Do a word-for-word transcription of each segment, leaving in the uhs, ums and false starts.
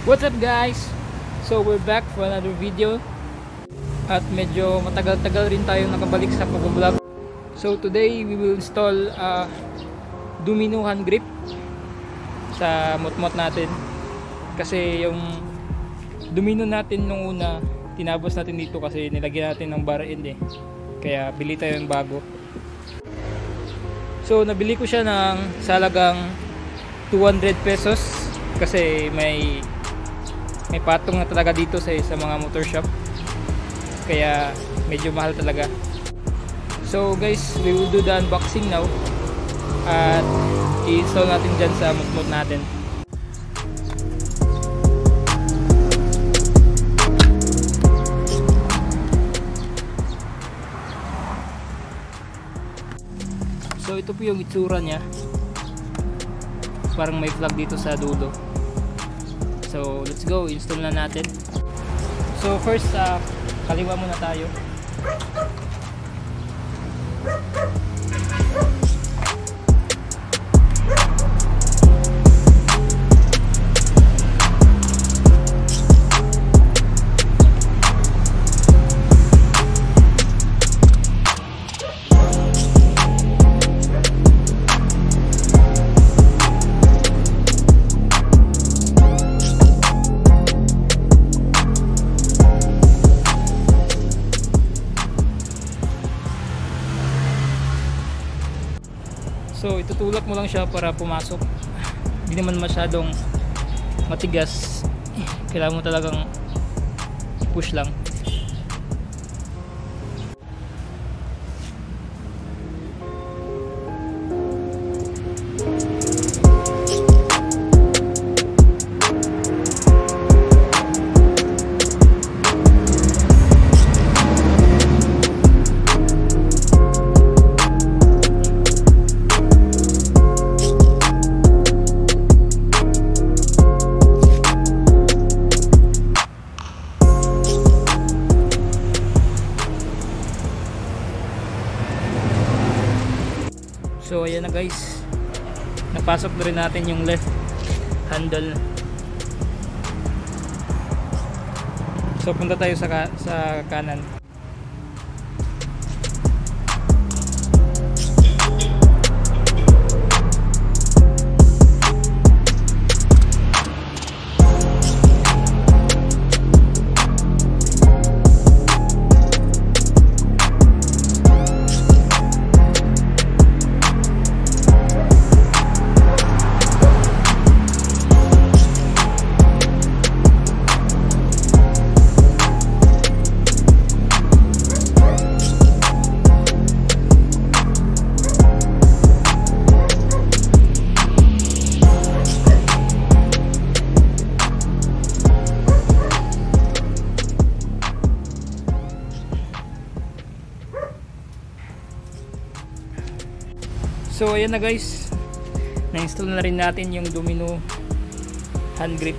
What's up guys? So we're back for another video. At medyo matagal-tagal rin tayo nakabalik sa pag-vlog. So today we will install a domino hand grip sa motmot natin. Kasi yung domino natin nung una, tinabos natin dito kasi nilagyan natin ng bar end eh. Kaya bili tayo ng bago. So nabili ko siya ng salagang two hundred pesos kasi may may patong na talaga dito sa, sa mga motor shop, kaya medyo mahal talaga. So guys, we will do the unboxing now at i-install natin dyan sa motmot natin. So ito po yung itsura nya, parang may flag dito sa dulo. So let's go, install na natin. So first, uh, kaliwa muna tayo. So itutulak mo lang siya para pumasok. Hindi naman masyadong matigas. Kailangan mo talagang push lang. So ayan na guys, napasok na rin natin yung left handle. So punta tayo sa, ka sa kanan. So ayan na guys, na-install na rin natin yung domino hand grip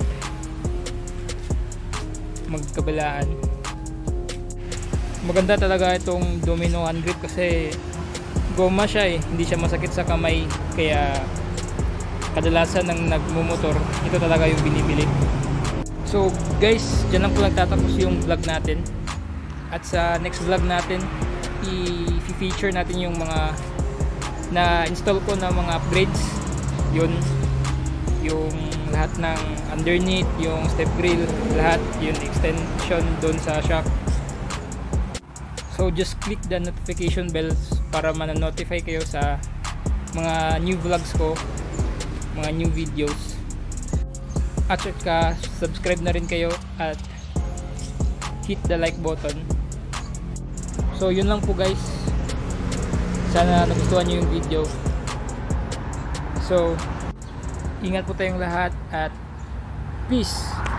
magkabilaan. Maganda talaga itong domino hand grip kasi goma siya eh, hindi siya masakit sa kamay, kaya kadalasan ng nagmumotor ito talaga yung binibili. So guys, dyan lang po nagtatapos yung vlog natin, at sa next vlog natin i-feature natin yung mga na install ko na mga upgrades. Yun, yung lahat ng underneath, yung step grill, lahat, yung extension doon sa shock. So just click the notification bells para ma-notify kayo sa mga new vlogs ko, mga new videos. At saka subscribe na rin kayo at hit the like button. So yun lang po guys, sana nagustuhan nyo yung video. So ingat po tayong lahat at peace.